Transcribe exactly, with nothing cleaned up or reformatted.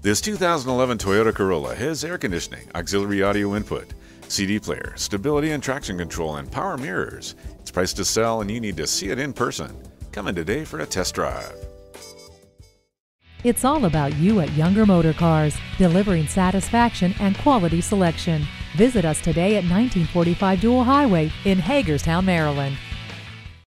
This two thousand eleven Toyota Corolla has air conditioning, auxiliary audio input, C D player, stability and traction control, and power mirrors. It's priced to sell and you need to see it in person. Come in today for a test drive. It's all about you at Younger Motor Cars, delivering satisfaction and quality selection. Visit us today at nineteen forty-five Dual Highway in Hagerstown, Maryland.